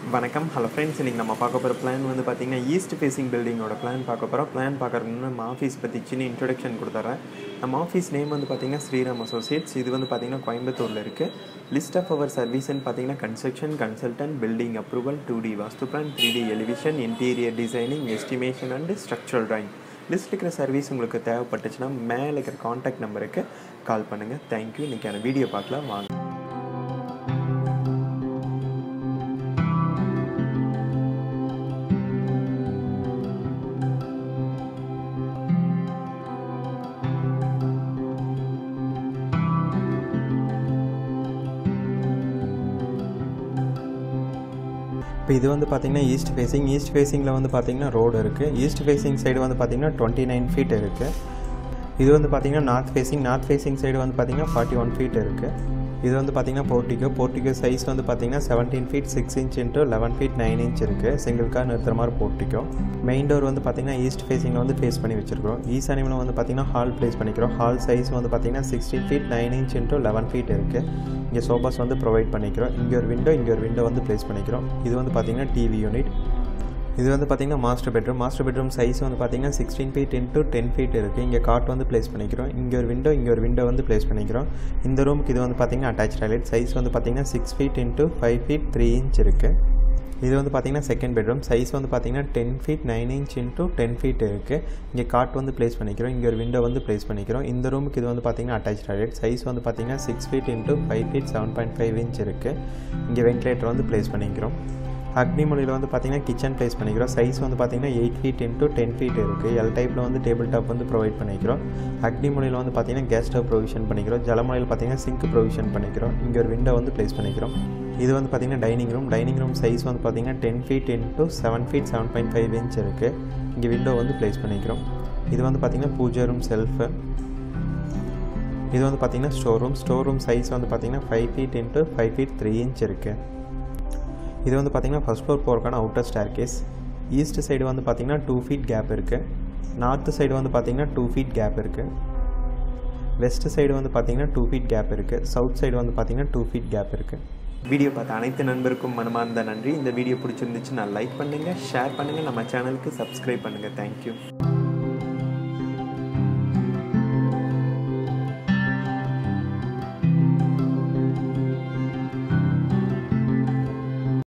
வணக்கம் hello friends, இன்றைக்கி நம்ம பார்க்க போகிற பிளான் வந்து பார்த்திங்கன்னா ஈஸ்ட் ஃபேஸிங் பில்டிங்கோட பிளான் பார்க்க போகிறோம். பிளான் பார்க்குறதுக்கு நம்ம ஆஃபீஸ் பற்றி சின்ன இன்ட்ரொடக்ஷன் கொடுத்துட்றேன். நம்ம ஆஃபீஸ் நேம் வந்து பார்த்திங்கன்னா ஸ்ரீராம் அசோசியேட்ஸ். இது வந்து பார்த்திங்கன்னா கோயம்புத்தூரில் இருக்குது. லிஸ்ட் ஆஃப் அவர் சர்வீஸ்ன்னு பார்த்திங்கன்னா construction consultant, building approval, 2D vastu plan, 3D elevation, interior designing, estimation and structural drawing. List இருக்கிற சர்வீஸ் உங்களுக்கு தேவைப்பட்டுச்சுன்னா மேலே இருக்கிற காண்டாக்ட் நம்பருக்கு கால் பண்ணுங்கள். தேங்க்யூ. இன்றைக்கான வீடியோ பார்க்கலாம் வாங்க. இப்போ இது வந்து பார்த்திங்கன்னா ஈஸ்ட் ஃபேஸிங்கில் வந்து பார்த்திங்கன்னா ரோடு இருக்குது. ஈஸ்ட் ஃபேஸிங் சைடு வந்து பார்த்திங்கன்னா 29 ஃபீட் இருக்குது. இது வந்து பார்த்திங்கன்னா நார்த் ஃபேஸிங் சைடு வந்து பார்த்திங்கன்னா 41 ஃபீட் இருக்குது. இது வந்து பார்த்திங்கன்னா போர்ட்டிகோ சைஸ் வந்து பார்த்திங்கன்னா 17 feet 6 inch into 11 feet 9 inch இருக்குது. சிங்கிள் கார் நிறுத்துற மாதிரி போர்ட்டிகோ. மெயின் டோர் வந்து பார்த்திங்கன்னா ஈஸ்ட் ஃபேஸிங்கில் வந்து ஃபேஸ் பண்ணி வச்சுருக்கோம். ஈசானியில் வந்து பார்த்திங்கன்னா ஹால் ப்ளேஸ் பண்ணிக்கிறோம். ஹால் சைஸ் வந்து பார்த்திங்கன்னா 16 ஃபீட் 9 இன்ச் இன்ட்டு 11 ஃபீட் இருக்குது. இங்கே சோஃபாஸ் வந்து ப்ரொவைட் பண்ணிக்கிறோம். இங்கே ஒரு விண்டோ வந்து ப்ளேஸ் பண்ணிக்கிறோம். இது வந்து பார்த்திங்கன்னா டிவி யூனிட். இது வந்து பார்த்திங்கன்னா மாஸ்டர் பெட்ரூம் சைஸ் வந்து பார்த்திங்கன்னா 16 ஃபீட் இன்ட்டு 10 ஃபீட் இருக்குது. இங்கே காட் வந்து ப்ளேஸ் பண்ணிக்கிறோம். இங்கே ஒரு விண்டோ வந்து ப்ளேஸ் பண்ணிக்கிறோம். இந்த ரூமுக்கு இது வந்து பார்த்திங்கன்னா அட்டாச் டாய்லெட். சைஸ் வந்து பார்த்திங்கன்னா 6 ஃபீட் இன்ட்டு 5 ஃபீட் 3 இன்ச் இருக்குது. இது வந்து பார்த்திங்கன்னா செகண்ட் பெட்ரூம். சைஸ் வந்து பார்த்திங்கன்னா 10 ஃபீட் 9 இன்ச் இன்ட்டு 10 ஃபீட் இருக்குது. இங்கே காட் வந்து ப்ளேஸ் பண்ணிக்கிறோம். இங்கே ஒரு விண்டோ வந்து ப்ளேஸ் பண்ணிக்கிறோம். இந்த ரூமுக்கு இது வந்து பார்த்திங்கன்னா அட்டாச் டாய்லெட். சைஸ் வந்து பார்த்திங்கன்னா 6 ஃபீட் இன்ட்டு 5 ஃபீட் 7.5 இன்ச் இருக்குது. இங்கே வென்டிலேட்டர் வந்து ப்ளேஸ் பண்ணிக்கிறோம். அக்னிமொழியில் வந்து பார்த்திங்கன்னா கிச்சன் ப்ளேஸ் பண்ணிக்கிறோம். சைஸ் வந்து பார்த்திங்கன்னா 8 ஃபீட் இன்ட்டு 10 ஃபீட் இருக்குது. எல் டைப்பில் வந்து டேபிள் டாப் வந்து ப்ரொவைட் பண்ணிக்கிறோம். அக்னிமொழியில் வந்து பார்த்திங்கன்னா கேஸ் ஸ்டவ் ப்ரொவிஷன் பண்ணிக்கிறோம். ஜலமொழியில் பார்த்திங்கன்னா சிங்க் ப்ரொவிஷன் பண்ணிக்கிறோம். இங்கே ஒரு விண்டோ வந்து ப்ளேஸ் பண்ணிக்கிறோம். இது வந்து பார்த்திங்கன்னா டைனிங் ரூம் சைஸ் வந்து பார்த்திங்கன்னா 10 ஃபீட் இன்ட்டு 7 ஃபீட் 7.5 இன்ச் இருக்குது. இங்கே விண்டோ வந்து ப்ளேஸ் பண்ணிக்கிறோம். இது வந்து பார்த்திங்கன்னா பூஜை ரூம் செல்ஃபு. இது வந்து பார்த்திங்கன்னா ஸ்டோர் ரூம் சைஸ் வந்து பார்த்திங்கன்னா 5 ஃபீட் இன்ட்டு 5 ஃபீட் 3 இன்ச் இருக்குது. இது வந்து பார்த்திங்கன்னா ஃபர்ஸ்ட் ஃப்ளோர் போகிறக்கான outer staircase. East side வந்து பார்த்திங்கன்னா 2 ஃபீட் கேப் இருக்குது. நார்த்து சைடு வந்து பார்த்திங்கன்னா 2 ஃபீட் கேப் இருக்குது. வெஸ்ட் சைடு வந்து பார்த்திங்கன்னா 2 ஃபீட் கேப் இருக்குது. சவுத் சைடு வந்து பார்த்திங்கன்னா 2 ஃபீட் கேப் இருக்குது. வீடியோ பார்த்த அனைத்து நண்பருக்கும் மனமார்ந்த நன்றி. இந்த வீடியோ பிடிச்சிருந்துச்சுன்னா லைக் பண்ணுங்கள், ஷேர் பண்ணுங்கள், நம்ம சேனலுக்கு சப்ஸ்கிரைப் பண்ணுங்கள். தேங்க்யூ.